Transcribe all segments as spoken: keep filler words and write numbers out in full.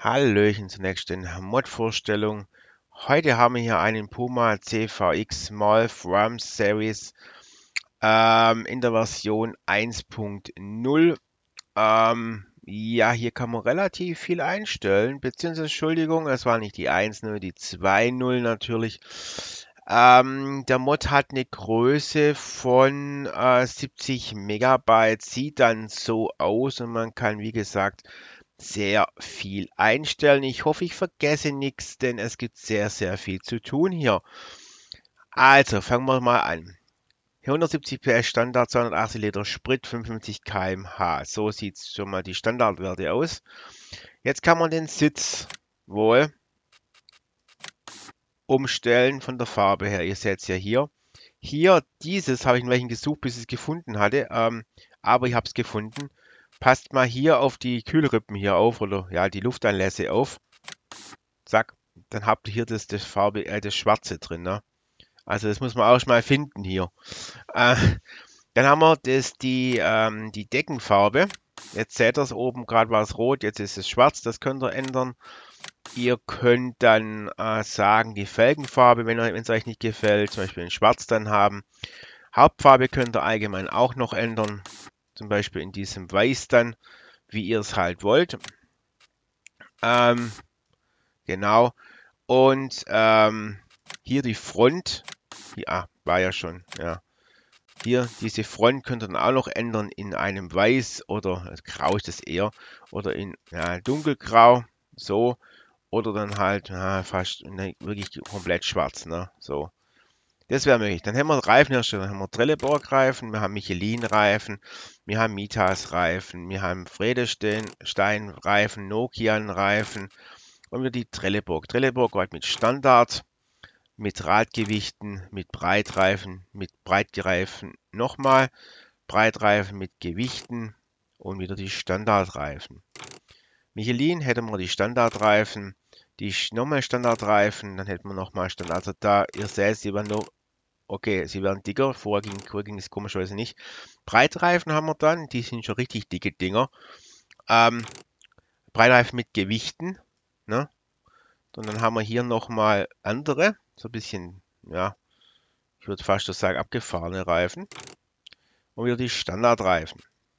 Hallöchen zur nächsten Mod-Vorstellung. Heute haben wir hier einen Puma C V X Small Frame Series ähm, in der Version eins Punkt null. Ähm, ja, hier kann man relativ viel einstellen, beziehungsweise Entschuldigung, es war nicht die eins null, die zwei null natürlich. Ähm, der Mod hat eine Größe von äh, siebzig Megabyte, sieht dann so aus und man kann, wie gesagt, sehr viel einstellen. Ich hoffe, ich vergesse nichts, denn es gibt sehr, sehr viel zu tun hier. Also, fangen wir mal an. hundertsiebzig P S Standard, zweihundertachtzig Liter Sprit, fünfundfünfzig Kilometer pro Stunde. So sieht schon mal die Standardwerte aus. Jetzt kann man den Sitz wohl umstellen von der Farbe her. Ihr seht es ja hier. Hier, dieses habe ich in welchen gesucht, bis ich es gefunden hatte. Ähm, aber ich habe es gefunden. Passt mal hier auf die Kühlrippen hier auf oder ja, die Lufteinlässe auf. Zack, dann habt ihr hier das, das Farbe, äh, das Schwarze drin, ne? Also das muss man auch schon mal finden hier. Äh, dann haben wir das, die, ähm, die Deckenfarbe. Jetzt seht ihr es oben, gerade war es rot, jetzt ist es schwarz, das könnt ihr ändern. Ihr könnt dann äh, sagen, die Felgenfarbe, wenn es euch nicht gefällt, zum Beispiel in schwarz dann haben. Hauptfarbe könnt ihr allgemein auch noch ändern, zum Beispiel in diesem Weiß dann, wie ihr es halt wollt. Ähm, genau. Und ähm, hier die Front, ja, war ja schon, ja. Hier diese Front könnt ihr dann auch noch ändern in einem Weiß oder Grau ist das eher oder in ja, dunkelgrau, so oder dann halt ja, fast ne, wirklich komplett schwarz, ne? So, das wäre möglich. Dann haben wir Reifenhersteller, dann haben wir Trelleborg-Reifen, wir haben Michelin-Reifen, wir haben Mitas-Reifen, wir haben Vredestein-Reifen, Nokian-Reifen und wir die Trelleborg. Trelleborg war mit Standard, mit Radgewichten, mit Breitreifen, mit Breitreifen nochmal, Breitreifen mit Gewichten und wieder die Standardreifen. Michelin hätten wir die Standardreifen, die nochmal Standardreifen, dann hätten wir nochmal Standard. Also da, ihr seht, sie werden nur, okay, sie werden dicker, vorher ging, vorher ging es komischerweise nicht. Breitreifen haben wir dann, die sind schon richtig dicke Dinger. Ähm, Breitreifen mit Gewichten, ne? Und dann haben wir hier nochmal andere, so ein bisschen, ja, ich würde fast so sagen, abgefahrene Reifen. Und wieder die Standardreifen.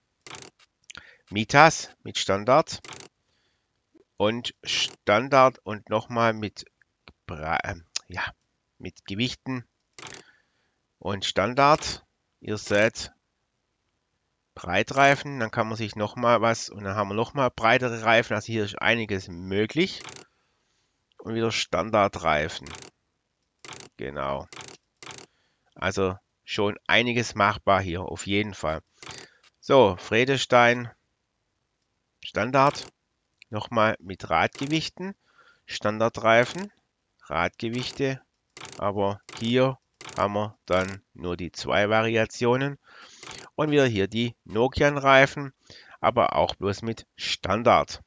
Mitas mit Standard und Standard und nochmal mit, äh, ja, mit Gewichten und Standard. Ihr seht Breitreifen, dann kann man sich nochmal was und dann haben wir nochmal breitere Reifen. Also hier ist einiges möglich. Und wieder Standardreifen. Genau. Also schon einiges machbar hier, auf jeden Fall. So, Vredestein Standard. Nochmal mit Radgewichten. Standardreifen. Radgewichte. Aber hier haben wir dann nur die zwei Variationen. Und wieder hier die Nokian-Reifen. Aber auch bloß mit Standard.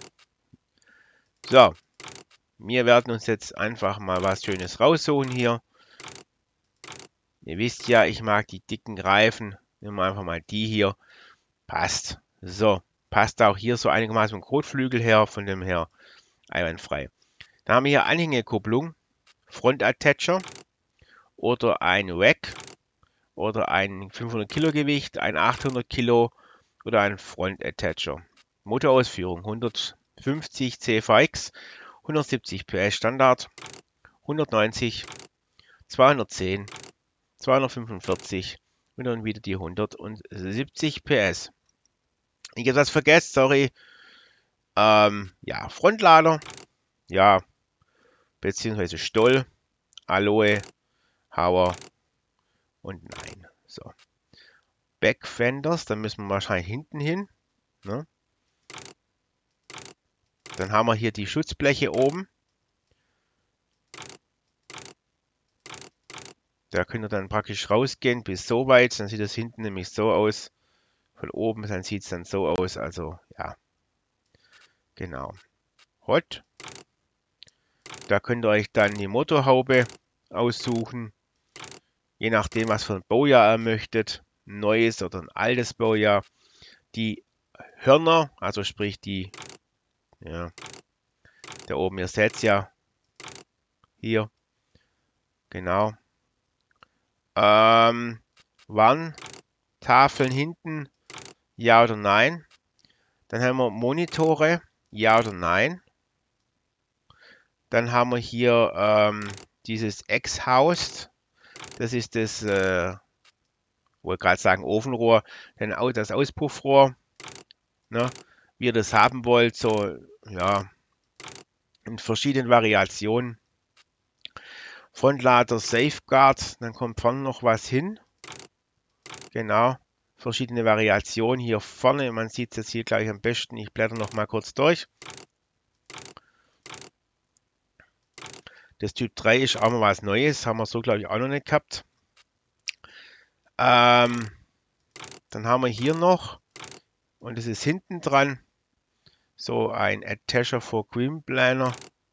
So. Wir werden uns jetzt einfach mal was Schönes raussuchen hier. Ihr wisst ja, ich mag die dicken Reifen. Nehmen wir einfach mal die hier. Passt. So, passt auch hier so einigermaßen vom Kotflügel her, von dem her einwandfrei. Dann haben wir hier Anhängekupplung, Frontattacher oder ein Rack oder ein fünfhundert Kilo Gewicht, ein achthundert Kilo oder ein Frontattacher. Motorausführung hundertfünfzig C V X, hundertsiebzig P S Standard, hundertneunzig, zweihundertzehn, zweihundertfünfundvierzig und dann wieder die hundertsiebzig P S. Ich habe das vergessen, sorry. Ähm, ja, Frontlader, ja, beziehungsweise Stoll, Aloe, Hauer und nein. So. Backfenders, dann müssen wir wahrscheinlich hinten hin. Ne? Dann haben wir hier die Schutzbleche oben. Da könnt ihr dann praktisch rausgehen bis so weit. Dann sieht das hinten nämlich so aus. Von oben dann sieht es dann so aus. Also ja, genau. Hot. Da könnt ihr euch dann die Motorhaube aussuchen. Je nachdem, was für ein Baujahr ihr möchtet. Ein neues oder ein altes Baujahr. Die Hörner, also sprich die, ja, Da oben, ihr seht es ja. Hier. Genau. Ähm, Warntafeln hinten. Ja oder nein. Dann haben wir Monitore. Ja oder nein. Dann haben wir hier ähm, dieses Exhaust. Das ist das, äh, wollte gerade sagen Ofenrohr. Dann auch das Auspuffrohr. Ne? Wie ihr das haben wollt. So, ja, in verschiedenen Variationen. Frontlader Safeguard. Dann kommt vorne noch was hin. Genau. Verschiedene Variationen hier vorne. Man sieht es jetzt hier gleich am besten. Ich blätter noch mal kurz durch. Das Typ drei ist auch mal was Neues. Haben wir so, glaube ich, auch noch nicht gehabt. Ähm, dann haben wir hier noch, und das ist hinten dran, so ein Attacher for Green Planer.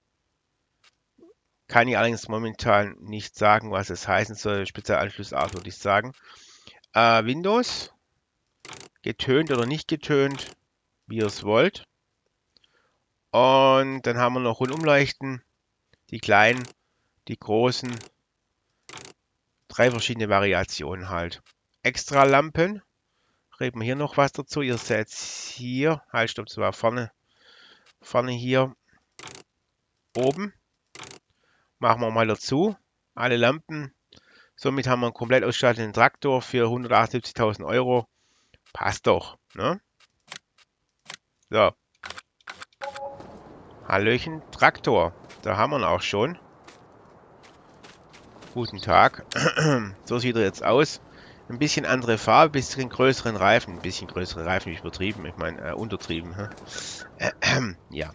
Kann ich allerdings momentan nicht sagen, was es heißen soll. Spezialanschlussart würde ich sagen. Äh, Windows. Getönt oder nicht getönt, wie ihr es wollt. Und dann haben wir noch Rundumleuchten. Die kleinen, die großen. Drei verschiedene Variationen halt. Extra Lampen. Reden wir hier noch was dazu. Ihr seht hier. Halt, stopp, das war vorne. Vorne hier. Oben. Machen wir mal dazu. Alle Lampen. Somit haben wir einen komplett ausgestatteten Traktor für hundertachtundsiebzigtausend Euro. Passt doch, ne? So. Hallöchen, Traktor. Da haben wir ihn auch schon. Guten Tag. So sieht er jetzt aus. Ein bisschen andere Farbe, ein bisschen größeren Reifen. Ein bisschen größere Reifen, nicht übertrieben. Ich meine, äh, untertrieben. Äh, äh, ja.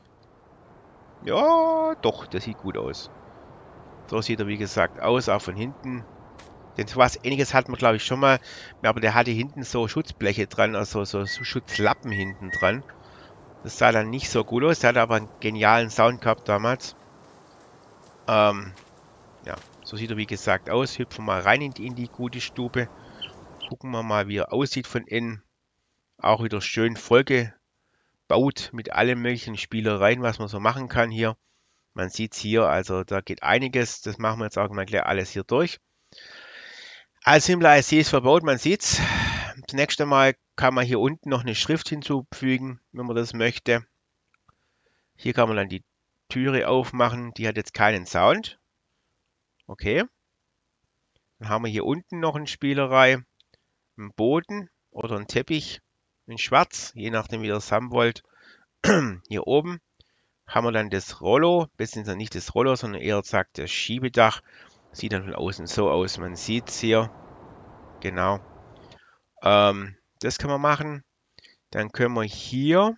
Ja, doch, das sieht gut aus. So sieht er, wie gesagt, aus, auch von hinten. Denn sowas ähnliches hatten wir, glaube ich, schon mal. Aber der hatte hinten so Schutzbleche dran, also so, so Schutzlappen hinten dran. Das sah dann nicht so gut aus. Der hatte aber einen genialen Sound gehabt damals. Ähm, ja, so sieht er, wie gesagt, aus. Hüpfen wir mal rein in die, in die gute Stube. Gucken wir mal, wie er aussieht von innen. Auch wieder schön vollgebaut mit allen möglichen Spielereien, was man so machen kann hier. Man sieht es hier, also da geht einiges. Das machen wir jetzt auch mal gleich alles hier durch. Als Simple I C ist verbaut, man sieht es. Das nächste Mal kann man hier unten noch eine Schrift hinzufügen, wenn man das möchte. Hier kann man dann die Türe aufmachen. Die hat jetzt keinen Sound. Okay. Dann haben wir hier unten noch eine Spielerei. Einen Boden oder einen Teppich in schwarz, je nachdem wie ihr es haben wollt. Hier oben haben wir dann das Rollo, beziehungsweise nicht das Rollo, sondern eher gesagt das Schiebedach. Sieht dann von außen so aus. Man sieht es hier. Genau. Ähm, das kann man machen. Dann können wir hier.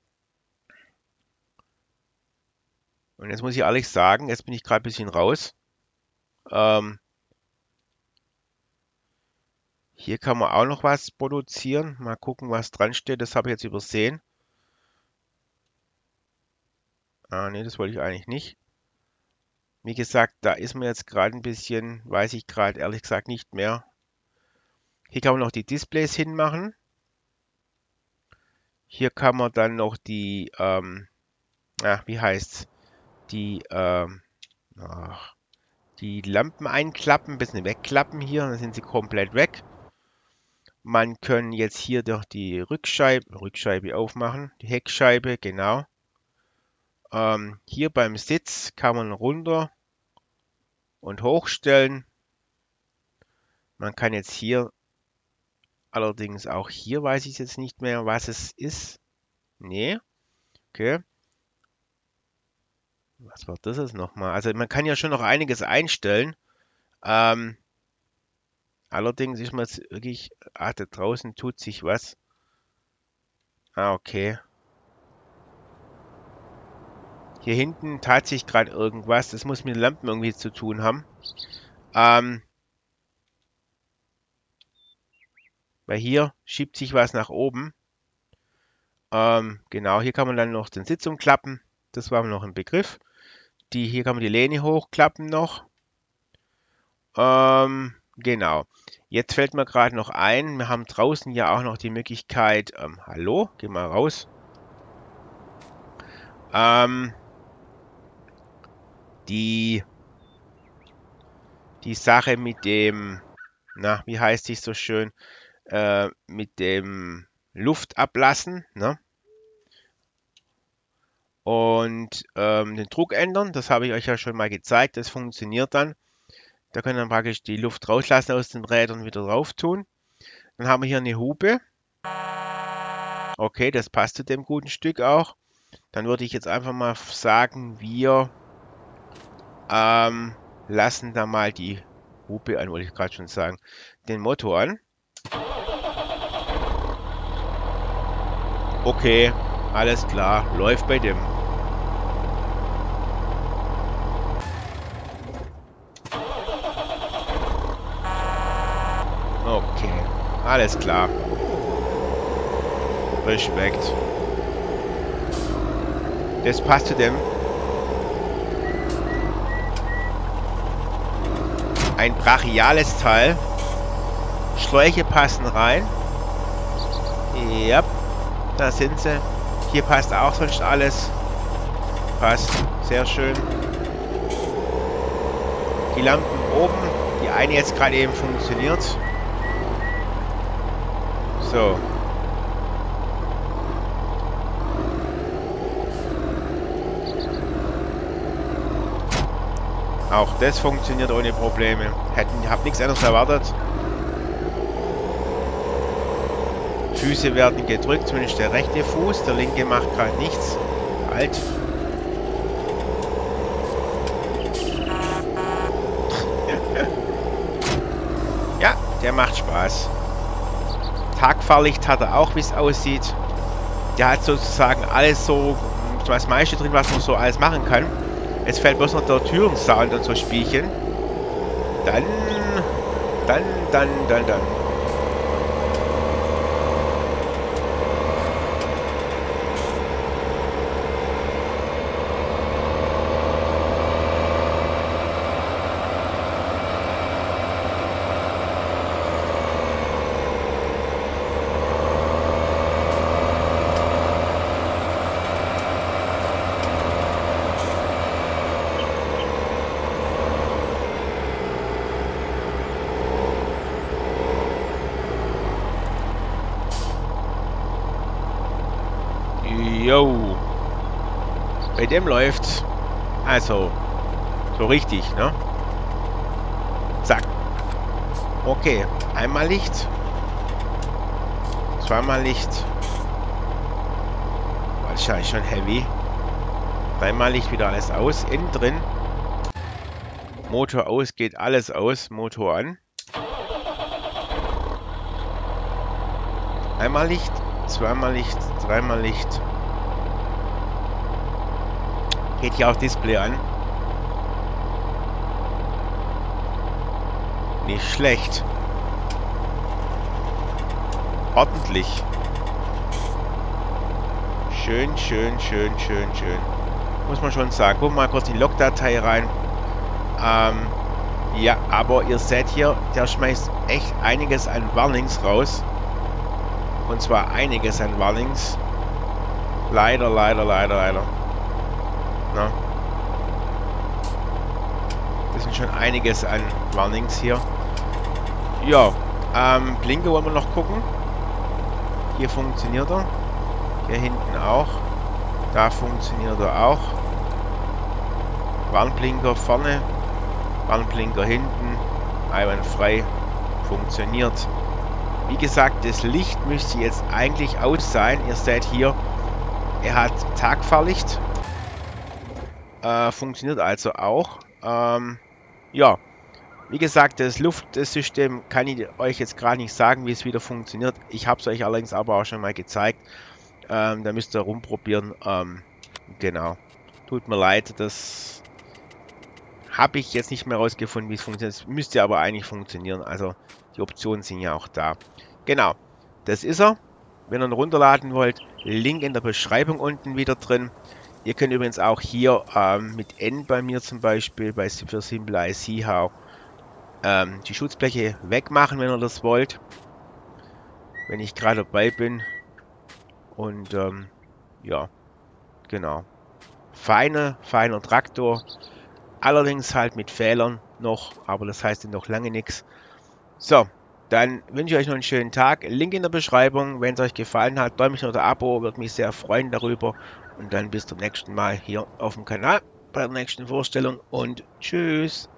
Und jetzt muss ich ehrlich sagen, jetzt bin ich gerade ein bisschen raus. Ähm, hier kann man auch noch was produzieren. Mal gucken, was dran steht. Das habe ich jetzt übersehen. Ah, nee, das wollte ich eigentlich nicht. Wie gesagt, da ist mir jetzt gerade ein bisschen, weiß ich gerade ehrlich gesagt nicht mehr. Hier kann man noch die Displays hinmachen. Hier kann man dann noch die, ähm, ah, wie heißt's? Die, ähm, ach, die Lampen einklappen, ein bisschen wegklappen hier, dann sind sie komplett weg. Man kann jetzt hier doch die Rückscheibe, Rückscheibe aufmachen, die Heckscheibe, genau. Ähm, hier beim Sitz kann man runter und hochstellen. Man kann jetzt hier, allerdings auch hier weiß ich jetzt nicht mehr, was es ist. Nee, okay. Was war das jetzt nochmal? Also man kann ja schon noch einiges einstellen. Ähm, allerdings ist man jetzt wirklich, ah, da draußen tut sich was. Ah, okay. Hier hinten tat sich gerade irgendwas. Das muss mit den Lampen irgendwie zu tun haben. Ähm, weil hier schiebt sich was nach oben. Ähm, genau, hier kann man dann noch den Sitz umklappen. Das war noch ein Begriff. Die, hier kann man die Lehne hochklappen noch. Ähm, genau. Jetzt fällt mir gerade noch ein, wir haben draußen ja auch noch die Möglichkeit, ähm, hallo, geh mal raus. Ähm, die, die Sache mit dem, na, wie heißt die so schön, äh, mit dem Luftablassen, ne? Und ähm, den Druck ändern, das habe ich euch ja schon mal gezeigt, das funktioniert dann. Da können wir dann praktisch die Luft rauslassen aus den Rädern, wieder drauf tun. Dann haben wir hier eine Hupe. Okay, das passt zu dem guten Stück auch. Dann würde ich jetzt einfach mal sagen, wir ähm, lassen da mal die Hupe an, wollte ich gerade schon sagen, den Motor an. Okay, alles klar, läuft bei dem. Okay, alles klar. Respekt. Das passt zu dem. Ein brachiales Teil. Schläuche passen rein. Ja, da sind sie. Hier passt auch sonst alles. Passt. Sehr schön. Die Lampen oben. Die eine jetzt gerade eben funktioniert. So. Auch das funktioniert ohne Probleme. Hätten, hab nichts anderes erwartet. Füße werden gedrückt, zumindest der rechte Fuß. Der linke macht gerade nichts. Halt. Ja, der macht Spaß. Tagfahrlicht hat er auch, wie es aussieht. Der hat sozusagen alles so, das meiste drin, was man so alles machen kann. Es fällt bloß noch der Türensound und so Spielchen. Dann, dann, dann, dann, dann. Jo. Bei dem läuft also so richtig, ne? Zack. Okay. Einmal Licht. Zweimal Licht. Wahrscheinlich schon heavy. Dreimal Licht, wieder alles aus. Innen drin. Motor aus, geht alles aus. Motor an. Einmal Licht. Zweimal Licht. Dreimal Licht. Geht hier auch Display an. Nicht schlecht. Ordentlich. Schön, schön, schön, schön, schön. Muss man schon sagen. Gucken wir mal kurz in die Logdatei rein. Ähm, ja, aber ihr seht hier, der schmeißt echt einiges an Warnings raus. Und zwar einiges an Warnings. Leider, leider, leider, leider. Na. Das sind schon einiges an Warnings hier. Ja, ähm, Blinker wollen wir noch gucken. Hier funktioniert er. Hier hinten auch. Da funktioniert er auch. Warnblinker vorne. Warnblinker hinten. Einwandfrei. Funktioniert. Wie gesagt, das Licht müsste jetzt eigentlich aus sein. Ihr seht hier, er hat Tagfahrlicht. Äh, funktioniert also auch. Ähm, ja, wie gesagt, das Luftsystem kann ich euch jetzt gerade nicht sagen, wie es wieder funktioniert. Ich habe es euch allerdings aber auch schon mal gezeigt. Ähm, da müsst ihr rumprobieren. Ähm, genau. Tut mir leid, das habe ich jetzt nicht mehr rausgefunden, wie es funktioniert. Es müsste aber eigentlich funktionieren. Also die Optionen sind ja auch da. Genau, das ist er. Wenn ihr ihn runterladen wollt, Link in der Beschreibung unten wieder drin. Ihr könnt übrigens auch hier ähm, mit N bei mir zum Beispiel, bei für Simple I C How, ähm, die Schutzbleche wegmachen, wenn ihr das wollt. Wenn ich gerade dabei bin. Und ähm, ja, genau. Feiner, feiner Traktor. allerdings halt mit Fehlern noch, aber das heißt noch lange nichts. So, dann wünsche ich euch noch einen schönen Tag. Link in der Beschreibung, wenn es euch gefallen hat, Däumchen oder Abo, würde mich sehr freuen darüber. Und dann bis zum nächsten Mal hier auf dem Kanal, bei der nächsten Vorstellung und tschüss.